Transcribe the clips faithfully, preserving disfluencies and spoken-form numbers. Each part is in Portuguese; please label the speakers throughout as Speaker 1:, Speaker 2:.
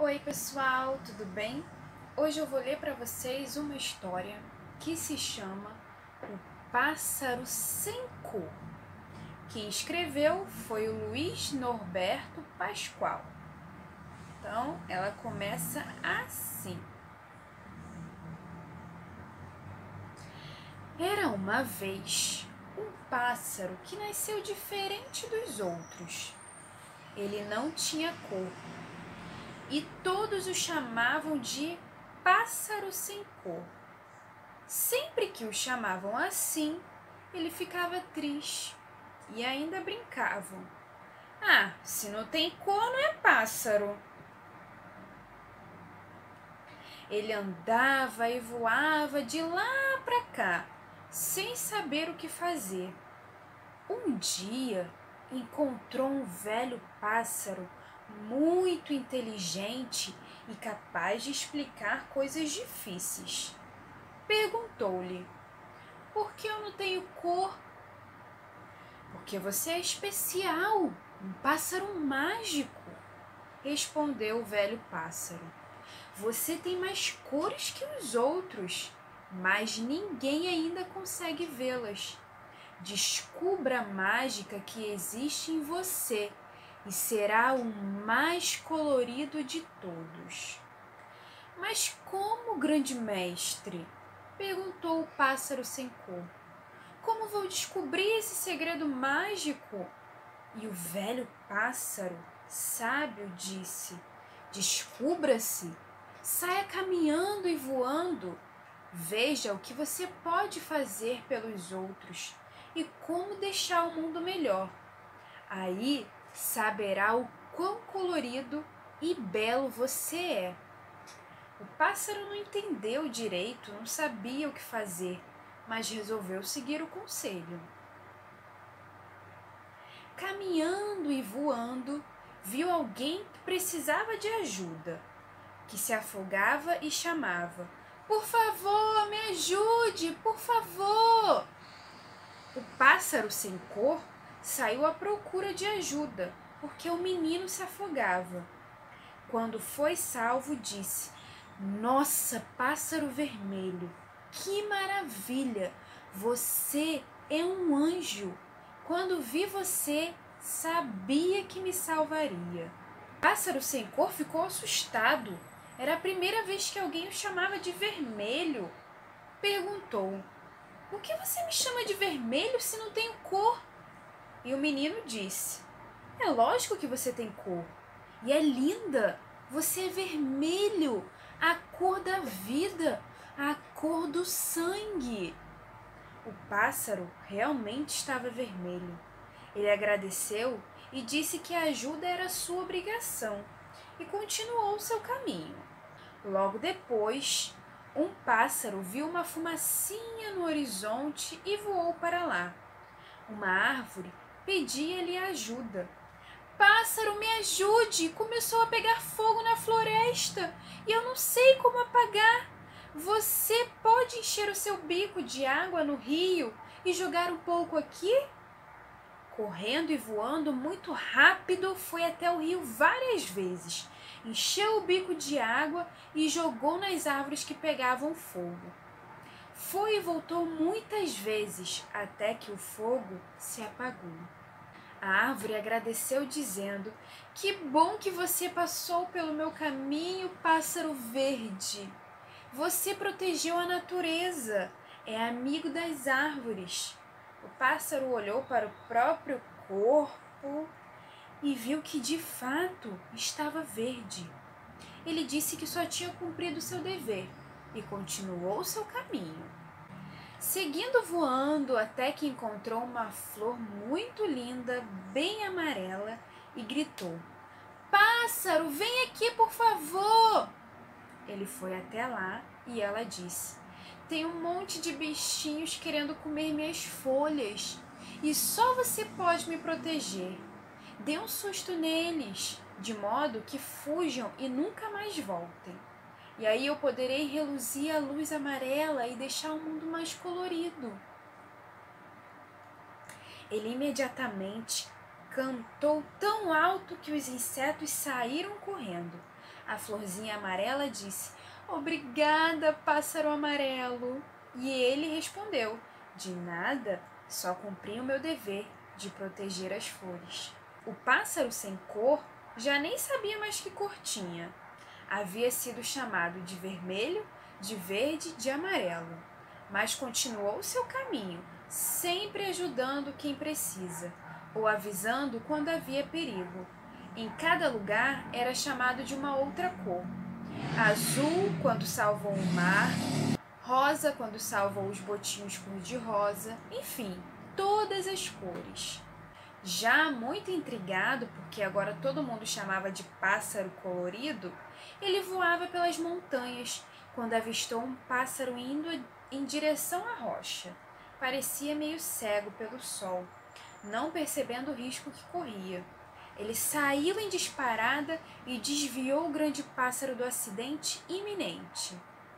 Speaker 1: Oi pessoal, tudo bem? Hoje eu vou ler para vocês uma história que se chama O Pássaro Sem Cor. Quem escreveu foi o Luiz Norberto Pascoal. Então, ela começa assim. Era uma vez um pássaro que nasceu diferente dos outros. Ele não tinha cor. E todos o chamavam de pássaro sem cor. Sempre que o chamavam assim, ele ficava triste e ainda brincavam. Ah, se não tem cor, não é pássaro. Ele andava e voava de lá para cá, sem saber o que fazer. Um dia, encontrou um velho pássaro muito inteligente e capaz de explicar coisas difíceis. Perguntou-lhe: por que eu não tenho cor? Porque você é especial, um pássaro mágico, respondeu o velho pássaro. Você tem mais cores que os outros, mas ninguém ainda consegue vê-las. Descubra a mágica que existe em você e será o mais colorido de todos. Mas como, grande mestre? Perguntou o pássaro sem cor. Como vou descobrir esse segredo mágico? E o velho pássaro sábio disse: descubra-se, saia caminhando e voando. Veja o que você pode fazer pelos outros e como deixar o mundo melhor. Aí saberá o quão colorido e belo você é. O pássaro não entendeu direito, não sabia o que fazer, mas resolveu seguir o conselho. Caminhando e voando, viu alguém que precisava de ajuda, que se afogava e chamava: por favor, me ajude, por favor! O pássaro sem cor saiu à procura de ajuda, porque o menino se afogava. Quando foi salvo, disse: nossa, pássaro vermelho, que maravilha! Você é um anjo. Quando vi você, sabia que me salvaria. O pássaro sem cor ficou assustado. Era a primeira vez que alguém o chamava de vermelho. Perguntou: por que você me chama de vermelho se não tenho cor? E o menino disse: é lógico que você tem cor. E é linda. Você é vermelho, a cor da vida, a cor do sangue. O pássaro realmente estava vermelho. Ele agradeceu e disse que a ajuda era sua obrigação e continuou seu caminho. Logo depois, um pássaro viu uma fumacinha no horizonte e voou para lá. Uma árvore pedia-lhe ajuda. Pássaro, me ajude! Começou a pegar fogo na floresta e eu não sei como apagar. Você pode encher o seu bico de água no rio e jogar um pouco aqui? Correndo e voando muito rápido, foi até o rio várias vezes. Encheu o bico de água e jogou nas árvores que pegavam fogo. Foi e voltou muitas vezes até que o fogo se apagou. A árvore agradeceu dizendo: que bom que você passou pelo meu caminho, pássaro verde. Você protegeu a natureza, é amigo das árvores. O pássaro olhou para o próprio corpo e viu que de fato estava verde. Ele disse que só tinha cumprido seu dever e continuou seu caminho. Seguindo voando até que encontrou uma flor muito linda, bem amarela, e gritou: pássaro, vem aqui, por favor! Ele foi até lá e ela disse: tem um monte de bichinhos querendo comer minhas folhas e só você pode me proteger. Dê um susto neles, de modo que fujam e nunca mais voltem. E aí eu poderei reluzir a luz amarela e deixar o mundo mais colorido. Ele imediatamente cantou tão alto que os insetos saíram correndo. A florzinha amarela disse: "Obrigada, pássaro amarelo." E ele respondeu: "De nada, só cumpri o meu dever de proteger as flores." O pássaro sem cor já nem sabia mais que cor tinha. Havia sido chamado de vermelho, de verde, de amarelo, mas continuou seu caminho, sempre ajudando quem precisa, ou avisando quando havia perigo. Em cada lugar era chamado de uma outra cor. Azul quando salvou o mar, rosa quando salvou os botinhos cor-de-rosa, enfim, todas as cores. Já muito intrigado, porque agora todo mundo chamava de pássaro colorido, ele voava pelas montanhas quando avistou um pássaro indo em direção à rocha. Parecia meio cego pelo sol, não percebendo o risco que corria. Ele saiu em disparada e desviou o grande pássaro do acidente iminente.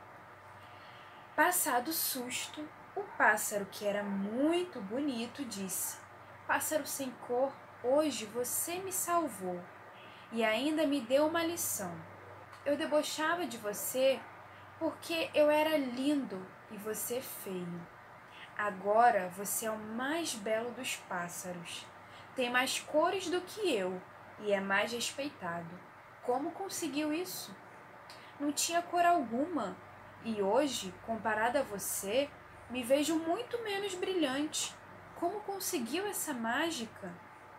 Speaker 1: Passado o susto, o pássaro, que era muito bonito, disse: "Pássaro sem cor, hoje você me salvou e ainda me deu uma lição. Eu debochava de você porque eu era lindo e você feio. Agora você é o mais belo dos pássaros. Tem mais cores do que eu e é mais respeitado. Como conseguiu isso? Não tinha cor alguma e hoje, comparado a você, me vejo muito menos brilhante. Como conseguiu essa mágica?"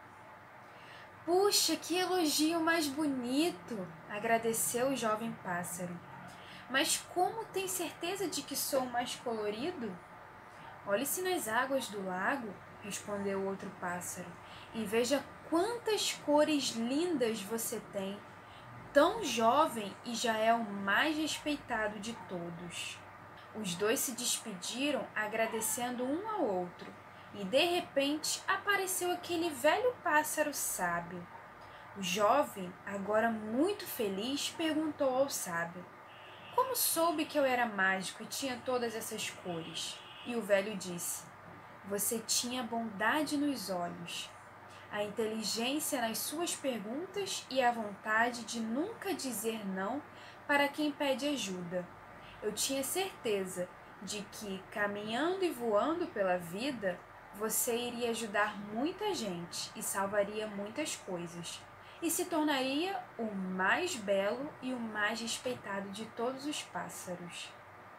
Speaker 1: "Puxa, que elogio mais bonito!" agradeceu o jovem pássaro. "Mas como tem certeza de que sou o mais colorido?" "Olhe-se nas águas do lago", respondeu o outro pássaro, "e veja quantas cores lindas você tem. Tão jovem e já é o mais respeitado de todos." Os dois se despediram agradecendo um ao outro, e de repente apareceu aquele velho pássaro sábio. O jovem, agora muito feliz, perguntou ao sábio: "Como soube que eu era mágico e tinha todas essas cores?" E o velho disse: "Você tinha bondade nos olhos, a inteligência nas suas perguntas e a vontade de nunca dizer não para quem pede ajuda. Eu tinha certeza de que, caminhando e voando pela vida, você iria ajudar muita gente e salvaria muitas coisas, e se tornaria o mais belo e o mais respeitado de todos os pássaros.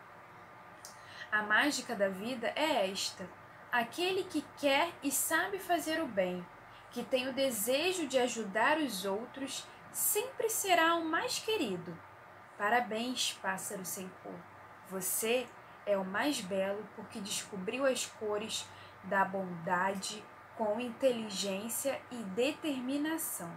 Speaker 1: A mágica da vida é esta: aquele que quer e sabe fazer o bem, que tem o desejo de ajudar os outros, sempre será o mais querido. Parabéns, pássaro sem cor. Você é o mais belo porque descobriu as cores da bondade com inteligência e determinação."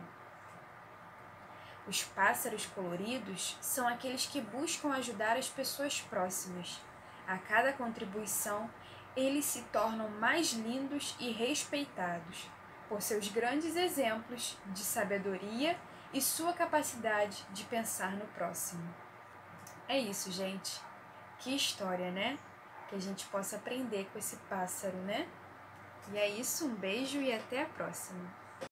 Speaker 1: Os pássaros coloridos são aqueles que buscam ajudar as pessoas próximas. A cada contribuição, eles se tornam mais lindos e respeitados por seus grandes exemplos de sabedoria e sua capacidade de pensar no próximo. É isso, gente. Que história, né? Que a gente possa aprender com esse pássaro, né? E é isso, um beijo e até a próxima.